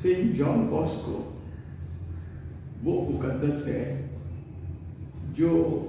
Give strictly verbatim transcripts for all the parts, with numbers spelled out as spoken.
Saint John Bosco वो मुकद्दस है जो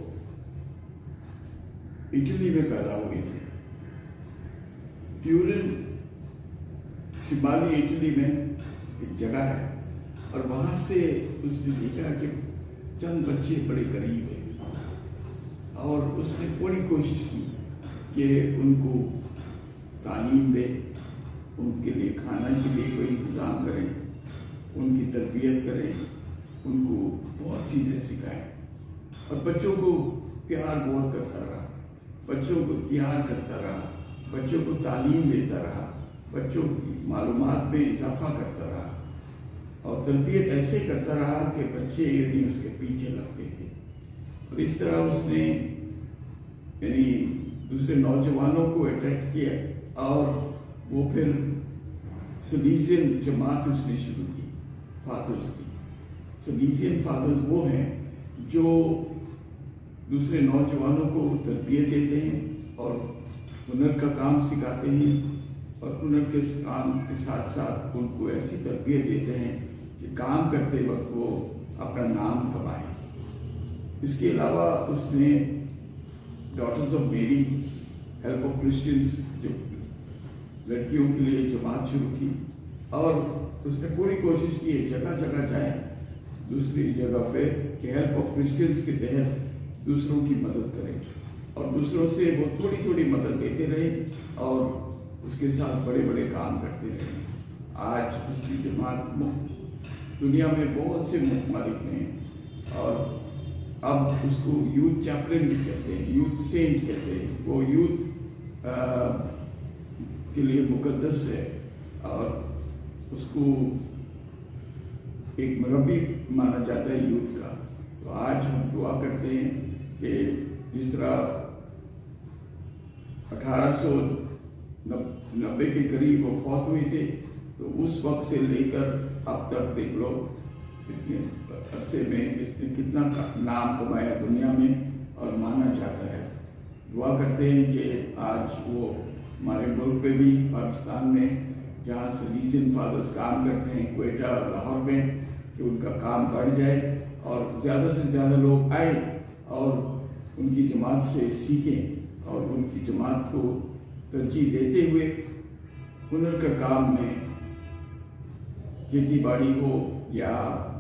इटली में पैदा हुए थे। ट्यूरिन शिमाली इटली में एक जगह है और वहाँ से उसने देखा कि चंद बच्चे बड़े गरीब हैं और उसने बड़ी कोशिश की कि उनको तालीम दे, उनके लिए खाना के लिए कोई इंतज़ाम करें, उनकी तरबियत करें, उनको बहुत चीज़ें सिखाएं और बच्चों को प्यार बहुत करता रहा, बच्चों को तैयार करता रहा, बच्चों को तालीम देता रहा, बच्चों की मालूमात में इजाफा करता रहा और तरबियत ऐसे करता रहा कि बच्चे यानी उसके पीछे लगते थे। और इस तरह उसने यानी दूसरे नौजवानों को अट्रैक्ट किया और वो फिर सलीजियन जमात उसने शुरू की, फादर्स की। सलीजियन फादर्स वो हैं जो दूसरे नौजवानों को तरबियत देते हैं और हुनर का काम सिखाते हैं और हुनर के काम के साथ साथ उनको ऐसी तरबियत देते हैं कि काम करते वक्त वो अपना नाम कमाएं। इसके अलावा उसने daughters of Mary, help of Christians, जो लड़कियों के लिए जमात शुरू की और उसने पूरी कोशिश की जगह जगह जाए दूसरी जगह पे कि हेल्प ऑफ क्रिश्चियंस के तहत दूसरों की मदद करें और दूसरों से वो थोड़ी थोड़ी मदद लेते रहे और उसके साथ बड़े बड़े काम करते रहे। आज उसकी जमात दुनिया में बहुत से ममालिक में है और अब उसको यूथ चैपलिन भी कहते हैं, यूथ सेंट कहते हैं। वो यूथ आ, के लिए मुकद्दस है और उसको एक मुरब्बी माना जाता है यूथ का। तो आज हम दुआ करते हैं कि जिस तरह अठारह सौ नब्बे के करीब वो फौत हुए थे तो उस वक्त से लेकर अब तक देख लो इतने अरसे में इसने कितना नाम कमाया दुनिया में और माना जाता है। दुआ करते हैं कि आज वो हमारे मुल्क में भी, पाकिस्तान में जहाँ सलीजियन फादर्स काम करते हैं क्वेटा और लाहौर में, कि उनका काम बढ़ जाए और ज़्यादा से ज़्यादा लोग आए और उनकी जमात से सीखें और उनकी जमात को तरजीह देते हुए हुनर का काम में खेती बाड़ी हो या